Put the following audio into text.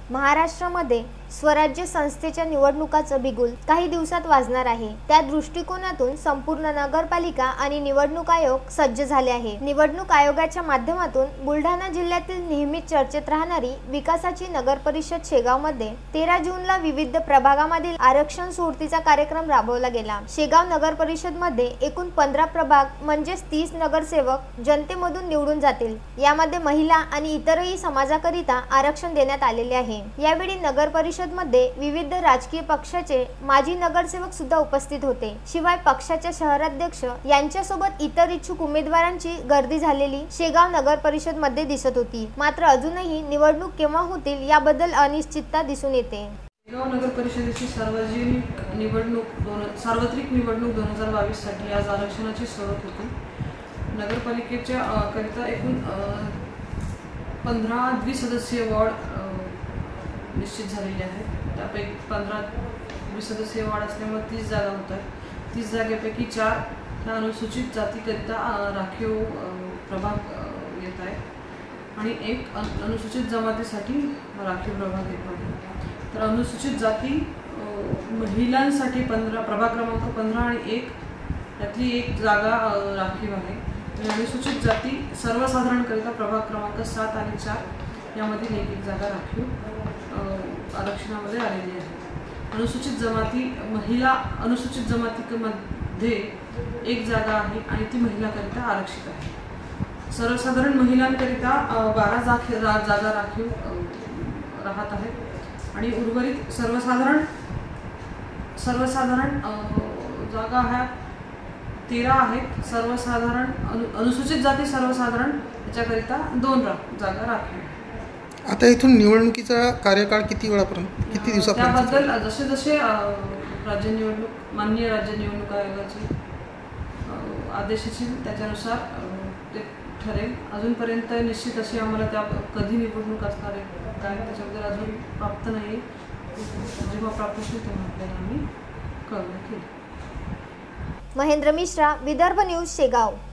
महाराष्ट्रामध्ये स्वराज्य संस्थेच्या निवडणुकाचं बिगुल काही दिवसात वाजणार आहे। त्या दृष्टिकोनातून संपूर्ण नगरपालिका आणि निवडणूक आयोग सज्ज झाले आहे। निवडणूक आयोगाच्या माध्यमातून बुलढाणा जिल्ह्यातील नेहमीच चर्चेत राहणारी विकासाची नगर परिषद शेगावमध्ये 13 जूनला विविध प्रभागामधील आरक्षण सोडतीचा कार्यक्रम राबवला गेला। शेगाव नगर परिषदमध्ये एकूण 15 प्रभाग म्हणजेच 30 नगरसेवक जनतेमधून निवडून जातील। यामध्ये महिला आणि इतरही समाजाकरिता आरक्षण देण्यात आलेले आहे। यावेळी नगर परिषदमध्ये विविध राजकीय पक्षाचे माजी नगरसेवक सुद्धा उपस्थित होते। शिवाय पक्षाच्या शहराध्यक्ष यांच्यासोबत इतर इच्छुक उमेदवारांची गर्दी झालेली शेगाव नगर परिषदमध्ये दिसत होती। मात्र अजूनही निवडणूक केव्हा होतील याबद्दल अनिश्चितता दिसून येते। शेगाव नगर परिषदेची सार्वत्रिक निवडणूक 2022 साठी आज आरक्षणाची सुरुवात होती। नगरपालिकेच्या करिता एकूण 15 द्विसदस्यीय वॉर्ड निश्चित झालेले आहेत। त्यापैकी 15 द्विसदस्यीय वॉर्ड असल्यामुळे 30 जागा होतात। 30 जागेपैकी 4 ह्या अनुसूचित जातीकरिता राखीव प्रभाग येत आहेत आणि एक अनुसूचित जमातीसाठी राखीव प्रभाग येत आहे। तर अनुसूचित जाती महिलांसाठी प्रभाग क्रमांक 15 आणि 1 यातली एक जागा राखीव आहे। अनुसूचित जाती सर्वसाधारणकरिता प्रभाग क्रमांक 7 आणि 4 यामधील एक जागा राखीव आरक्षणामध्ये आलेली आहे। अनुसूचित जमातीमध्ये एक जागा आहे आणि ती महिलांकरिता आरक्षित आहे। सर्वसाधारण महिलांकरिता 12 जागा राखीव राहत आहेत आणि उर्वरित सर्वसाधारण जागा ह्या 13 आहेत। अनुसूचित जाती सर्वसाधारण याच्याकरिता 2 जागा राखीव। आता इथून निवडणुकीचा कार्यकाळ किती दिवसापर्यंत? त्याबद्दल जसे माननीय राज्य निवडणूक आयोगाचे आदेश येतील त्याच्यानुसार ते ठरेल। अजूनपर्यंत निश्चित अशी आम्हाला त्या कधी निवडणूक असणार आहे काय त्याच्याबद्दल अजून प्राप्त नाही। जेव्हा प्राप्त होईल तेव्हा आपल्याला आम्ही कळवण्यात येईल। महेंद्र मिश्रा, विदर्भ न्यूज, शेगाव।